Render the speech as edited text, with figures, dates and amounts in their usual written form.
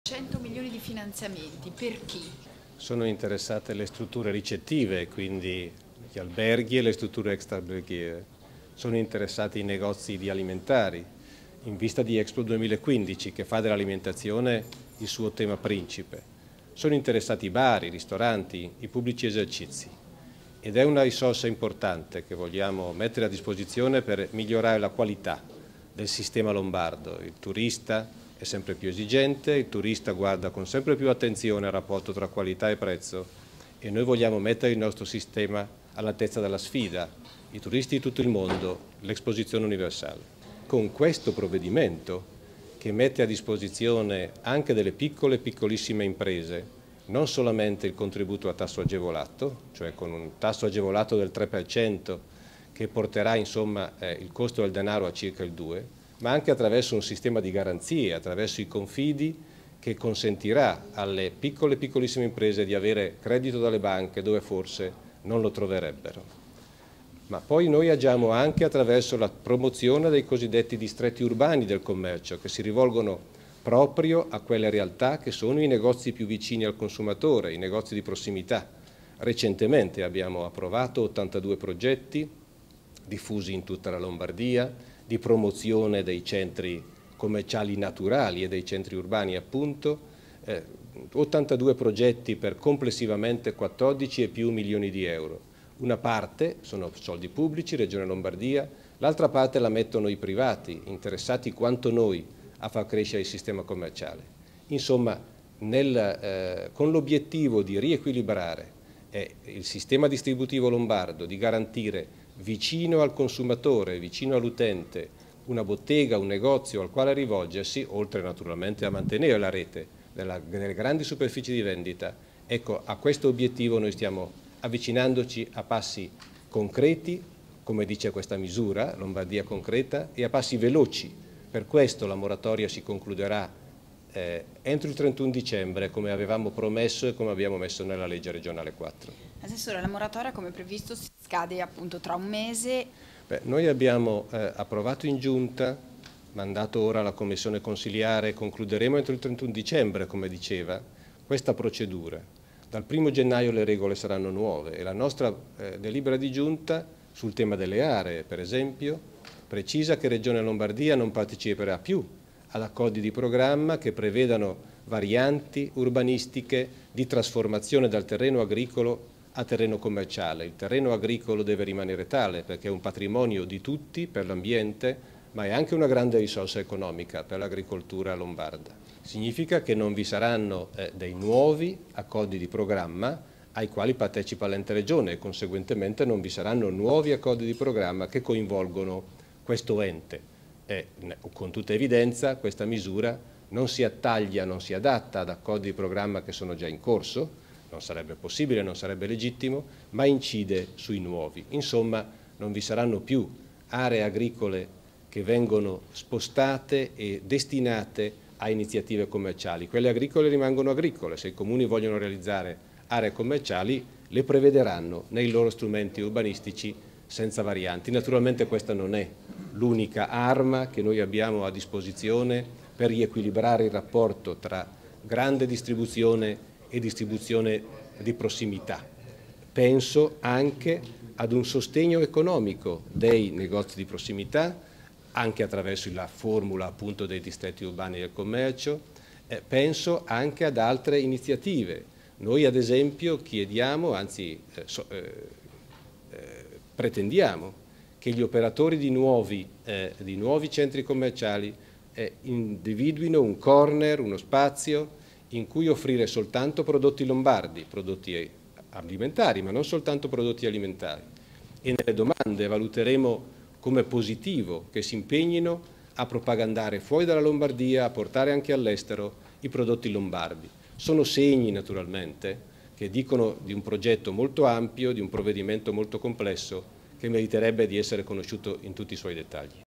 100 milioni di finanziamenti, per chi? Sono interessate le strutture ricettive, quindi gli alberghi e le strutture extraalberghiere. Sono interessati i negozi di alimentari, in vista di Expo 2015, che fa dell'alimentazione il suo tema principe. Sono interessati i bar, i ristoranti, i pubblici esercizi. Ed è una risorsa importante che vogliamo mettere a disposizione per migliorare la qualità del sistema lombardo. Il turista è sempre più esigente, il turista guarda con sempre più attenzione al rapporto tra qualità e prezzo e noi vogliamo mettere il nostro sistema all'altezza della sfida, i turisti di tutto il mondo, l'esposizione universale. Con questo provvedimento, che mette a disposizione anche delle piccole e piccolissime imprese, non solamente il contributo a tasso agevolato, cioè con un tasso agevolato del 3%, che porterà insomma il costo del denaro a circa il 2%, ma anche attraverso un sistema di garanzie, attraverso i confidi che consentirà alle piccole e piccolissime imprese di avere credito dalle banche dove forse non lo troverebbero. Ma poi noi agiamo anche attraverso la promozione dei cosiddetti distretti urbani del commercio, che si rivolgono proprio a quelle realtà che sono i negozi più vicini al consumatore, i negozi di prossimità. Recentemente abbiamo approvato 82 progetti diffusi in tutta la Lombardia, di promozione dei centri commerciali naturali e dei centri urbani appunto, 82 progetti per complessivamente 14 e più milioni di euro. Una parte sono soldi pubblici, Regione Lombardia, l'altra parte la mettono i privati, interessati quanto noi a far crescere il sistema commerciale. Insomma, con l'obiettivo di riequilibrare il sistema distributivo lombardo, di garantire vicino al consumatore, vicino all'utente, una bottega, un negozio al quale rivolgersi, oltre naturalmente a mantenere la rete delle grandi superfici di vendita. Ecco, a questo obiettivo noi stiamo avvicinandoci a passi concreti, come dice questa misura, Lombardia concreta, e a passi veloci. Per questo la moratoria si concluderà entro il 31 dicembre, come avevamo promesso e come abbiamo messo nella legge regionale 4. Assessore, la moratoria come previsto scade appunto tra un mese. Noi abbiamo approvato in giunta, mandato ora alla commissione consiliare, concluderemo entro il 31 dicembre, come diceva, questa procedura. Dal 1 gennaio le regole saranno nuove e la nostra delibera di giunta sul tema delle aree, per esempio, precisa che Regione Lombardia non parteciperà più ad accordi di programma che prevedano varianti urbanistiche di trasformazione dal terreno agricolo a terreno commerciale. Il terreno agricolo deve rimanere tale perché è un patrimonio di tutti per l'ambiente, ma è anche una grande risorsa economica per l'agricoltura lombarda. Significa che non vi saranno dei nuovi accordi di programma ai quali partecipa l'ente regione e conseguentemente non vi saranno nuovi accordi di programma che coinvolgono questo ente. Con tutta evidenza questa misura non si attaglia, non si adatta ad accordi di programma che sono già in corso, non sarebbe possibile, non sarebbe legittimo, ma incide sui nuovi. Insomma, non vi saranno più aree agricole che vengono spostate e destinate a iniziative commerciali. Quelle agricole rimangono agricole, se i comuni vogliono realizzare aree commerciali le prevederanno nei loro strumenti urbanistici senza varianti. Naturalmente questa non è l'unica arma che noi abbiamo a disposizione per riequilibrare il rapporto tra grande distribuzione e distribuzione di prossimità. Penso anche ad un sostegno economico dei negozi di prossimità, anche attraverso la formula appunto dei distretti urbani del commercio, penso anche ad altre iniziative. Noi ad esempio chiediamo, anzi pretendiamo che gli operatori di nuovi centri commerciali individuino un corner, uno spazio in cui offrire soltanto prodotti lombardi, prodotti alimentari, ma non soltanto prodotti alimentari. E nelle domande valuteremo come positivo che si impegnino a propagandare fuori dalla Lombardia, a portare anche all'estero i prodotti lombardi. Sono segni naturalmente che dicono di un progetto molto ampio, di un provvedimento molto complesso che meriterebbe di essere conosciuto in tutti i suoi dettagli.